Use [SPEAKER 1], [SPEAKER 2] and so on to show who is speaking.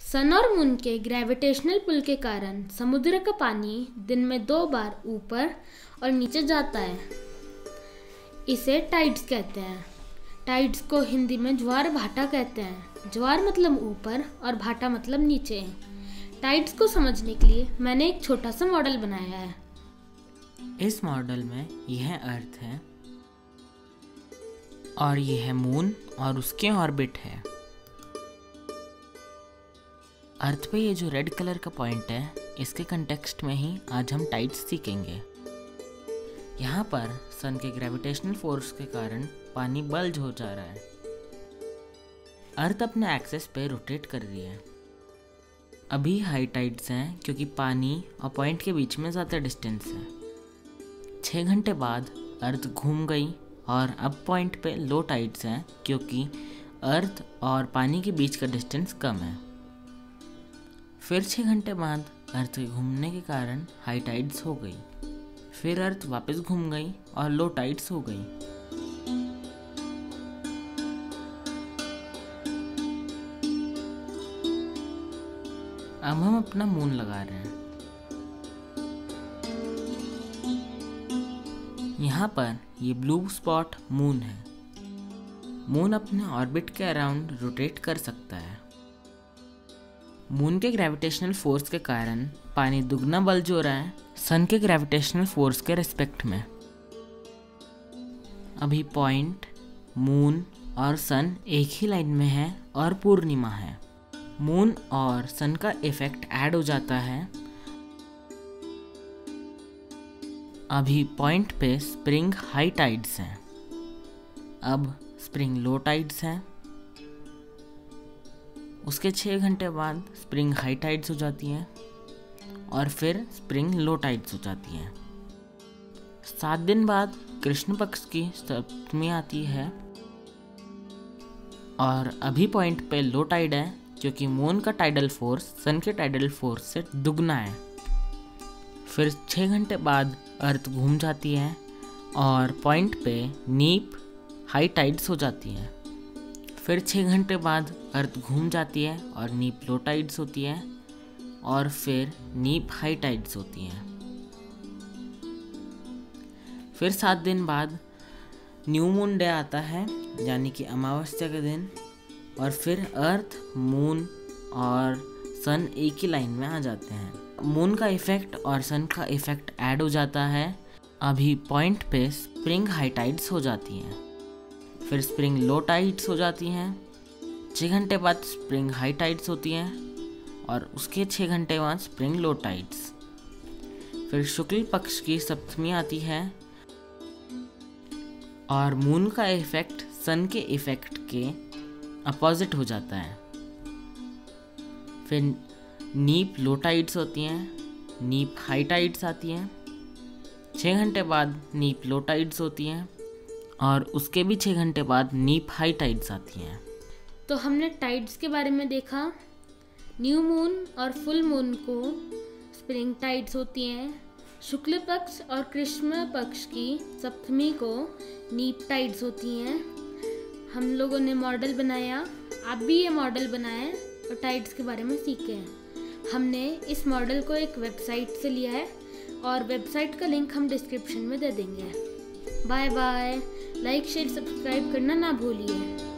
[SPEAKER 1] सन और मून के gravitational pull के कारण समुद्र का पानी दिन में 2 बार ऊपर और नीचे जाता है। इसे टाइड्स कहते हैं। टाइड्स को हिंदी में ज्वार भाटा कहते हैं। ज्वार मतलब ऊपर और भाटा मतलब नीचे। टाइड्स को समझने के लिए मैंने एक छोटा सा मॉडल बनाया है।
[SPEAKER 2] इस मॉडल में यह अर्थ है और यह है मून और उसके ऑर्बिट है। अर्थ पे ये जो रेड कलर का पॉइंट है, इसके कंटेक्स्ट में ही आज हम टाइड्स सीखेंगे। यहाँ पर सन के ग्रेविटेशनल फोर्स के कारण पानी बल्ज हो जा रहा है। अर्थ अपने एक्सेस पे रोटेट कर रही है। अभी हाई टाइड्स हैं क्योंकि पानी और पॉइंट के बीच में ज़्यादा डिस्टेंस है। 6 घंटे बाद अर्थ घूम गई और अब पॉइंट पे लो टाइड्स हैं क्योंकि अर्थ और पानी के बीच का डिस्टेंस कम है। फिर 6 घंटे बाद अर्थ के घूमने के कारण हाई टाइड्स हो गई। फिर अर्थ वापस घूम गई और लो टाइड्स हो गई। अब हम अपना मून लगा रहे हैं। यहाँ पर ये ब्लू स्पॉट मून है। मून अपने ऑर्बिट के अराउंड रोटेट कर सकता है। मून के ग्रेविटेशनल फोर्स के कारण पानी दुगना बल्ज हो रहा है सन के ग्रेविटेशनल फोर्स के रिस्पेक्ट में। अभी पॉइंट, मून और सन एक ही लाइन में है और पूर्णिमा है। मून और सन का इफेक्ट ऐड हो जाता है। अभी पॉइंट पे स्प्रिंग हाई टाइड्स हैं। अब स्प्रिंग लो टाइड्स हैं। उसके 6 घंटे बाद स्प्रिंग हाई टाइड्स हो जाती हैं और फिर स्प्रिंग लो टाइड्स हो जाती हैं। 7 दिन बाद कृष्ण पक्ष की सप्तमी आती है और अभी पॉइंट पे लो टाइड है क्योंकि मून का टाइडल फोर्स सन के टाइडल फोर्स से दुगना है। फिर 6 घंटे बाद अर्थ घूम जाती है और पॉइंट पे नीप हाई टाइड्स हो जाती है। फिर 6 घंटे बाद अर्थ घूम जाती है और नीप लो टाइड्स होती है और फिर नीप हाई टाइड्स होती हैं। फिर 7 दिन बाद न्यू मून डे आता है, यानी कि अमावस्या के दिन, और फिर अर्थ, मून और सन एक ही लाइन में आ जाते हैं। मून का इफेक्ट और सन का इफेक्ट ऐड हो जाता है। अभी पॉइंट पे स्प्रिंग हाई टाइड्स हो जाती हैं। फिर स्प्रिंग लो टाइड्स हो जाती हैं। 6 घंटे बाद स्प्रिंग हाई टाइड्स होती हैं और उसके 6 घंटे बाद स्प्रिंग लो टाइड्स। फिर शुक्ल पक्ष की सप्तमी आती है और मून का इफेक्ट सन के इफेक्ट के अपोजिट हो जाता है। फिर नीप लो टाइड्स होती हैं, नीप हाई टाइड्स आती हैं। 6 घंटे बाद नीप लो टाइड्स होती हैं और उसके भी 6 घंटे बाद नीप हाई टाइड्स आती हैं।
[SPEAKER 1] तो हमने टाइड्स के बारे में देखा। न्यू मून और फुल मून को स्प्रिंग टाइड्स होती हैं। शुक्ल पक्ष और कृष्ण पक्ष की सप्तमी को नीप टाइड्स होती हैं। हम लोगों ने मॉडल बनाया, आप भी ये मॉडल बनाएं और टाइड्स के बारे में सीखें। हमने इस मॉडल को एक वेबसाइट से लिया है और वेबसाइट का लिंक हम डिस्क्रिप्शन में दे देंगे। Bye bye. Like, share, subscribe करना ना भूलिए।